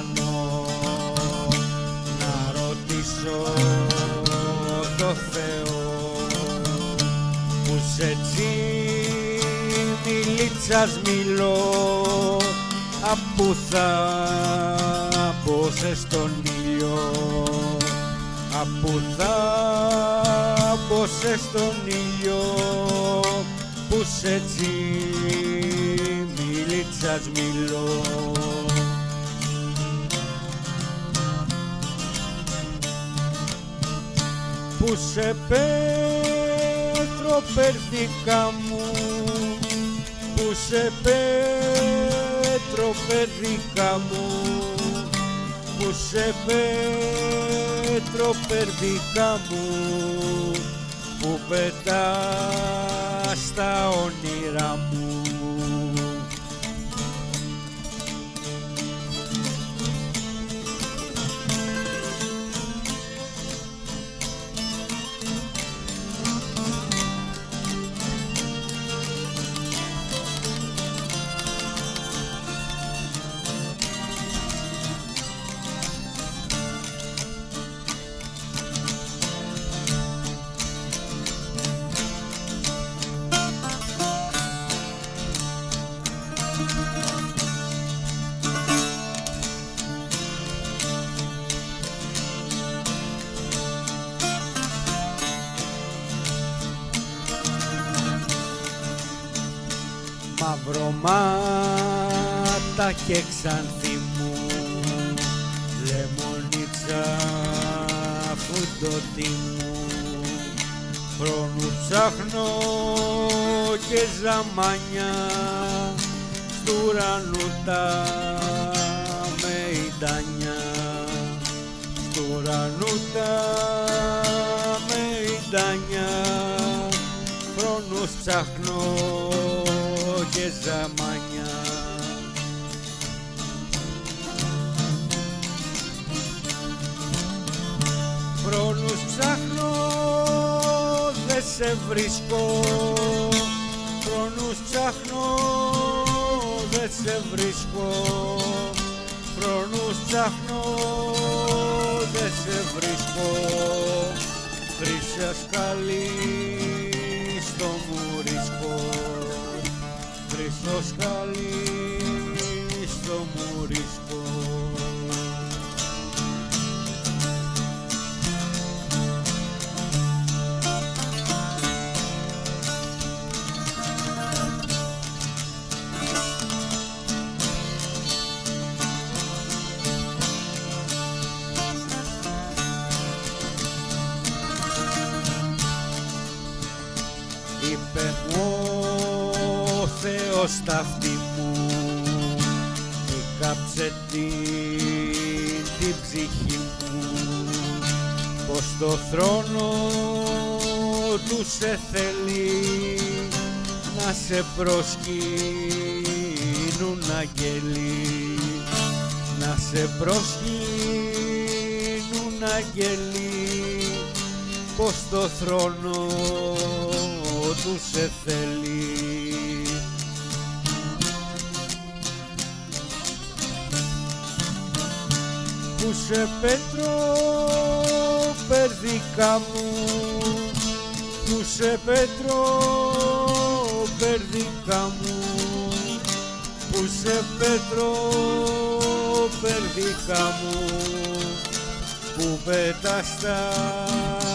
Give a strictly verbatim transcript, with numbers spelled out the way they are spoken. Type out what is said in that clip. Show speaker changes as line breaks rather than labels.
ουρανό, να ρωτήσω το Θεό που σε τσιμιλίτσας μιλώ, απού θα μπω στον ήλιο, απού θα μπω στον ήλιο, που σε τσιμιλίτσας μιλώ. Που σε πέτρο περδίκα μου, που σε πέτρο περδίκα μου, που σε πέτρο περδίκα μου, που πετάς τα όνειρά μου. Μαυρομάτα και ξανθή μου, λεμονίτσα φουντωτή μου, χρόνου ψάχνω και ζαμάνια, στου ουρανού τα μεϊντάνια, στου ουρανού τα μεϊντάνια, χρόνους ψάχνω και ζαμάνια. Χρόνους ψάχνω, δε σε βρίσκω, χρόνους ψάχνω, δε σε βρίσκω, χρόνους ψάχνω, δε σε βρίσκω, χρυσά σκαλί στο μουρίσκο, χρυσό σκαλί στο μουρίσκο. Είπε μου ο Θεός στα αυτή μου, μη κάψε την, την ψυχή μου, πως το θρόνο του σε θέλει, να σε προσκύνουν αγγελοί, να σε προσκύνουν αγγελοί, πως το θρόνο του σε θέλει. Που σε πέτρο περδίκα μου, που σε πέτρο περδίκα μου, που σε πέτρο περδίκα μου, που πετάς τα